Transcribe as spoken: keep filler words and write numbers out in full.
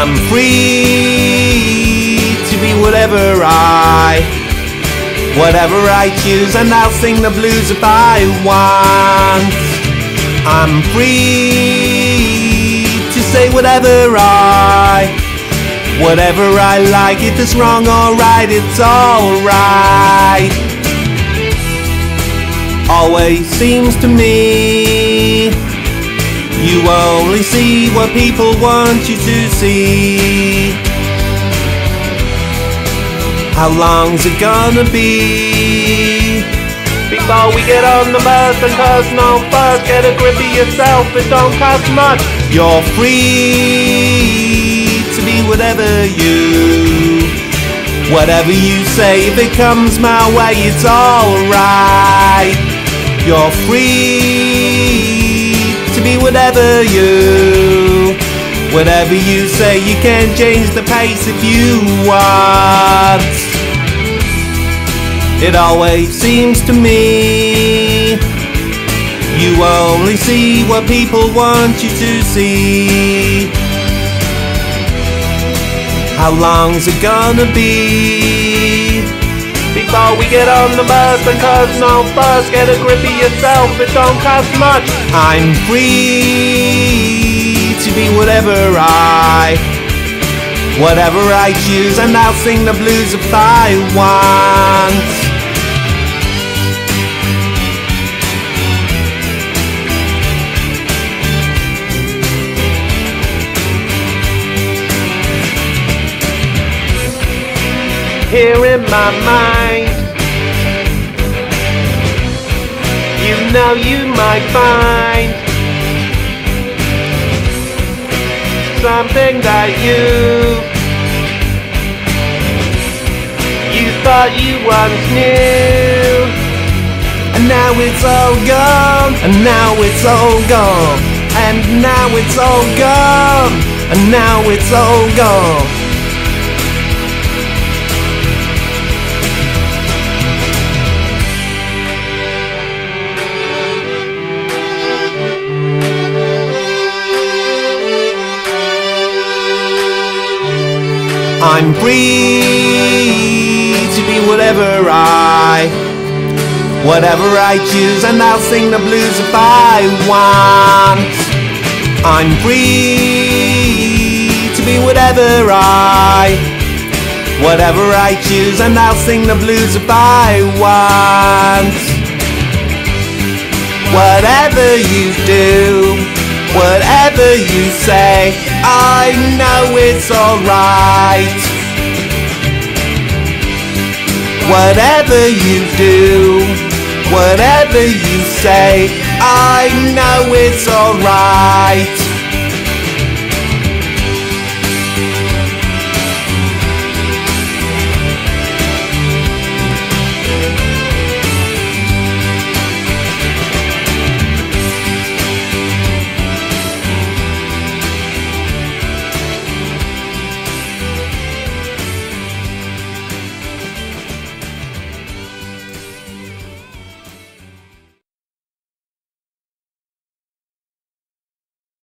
I'm free to be whatever I, whatever I choose, and I'll sing the blues if I want. I'm free to say whatever I, whatever I like. If it's wrong or right, it's alright. Always seems to me you only see what people want you to see. How long's it gonna be before we get on the bus and cause no fuss? Get a grip of yourself, it don't cost much. You're free to be whatever you, whatever you say. If it comes my way, it's alright. You're free to be whatever you, whatever you say. You can change the pace if you want. It always seems to me you only see what people want you to see. How long's it gonna be before we get on the bus and cause no fuss? Get a grip of yourself, it don't cost much. I'm free to be whatever I, whatever I choose, and I'll sing the blues if I want. Here in my mind, you know you might find something that you, you thought you once knew. And now it's all gone, and now it's all gone, and now it's all gone, and now it's all gone. I'm free to be whatever I, whatever I choose, and I'll sing the blues if I want. I'm free to be whatever I, whatever I choose, and I'll sing the blues if I want. Whatever you do, whatever you say, I know it's alright. Whatever you do, whatever you say, I know it's alright.